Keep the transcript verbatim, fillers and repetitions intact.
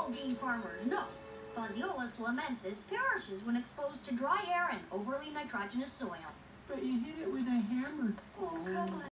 all bean farmers know, Phaseolus lamensis perishes when exposed to dry air and overly nitrogenous soil. But you hit it with a hammer. Oh, come on.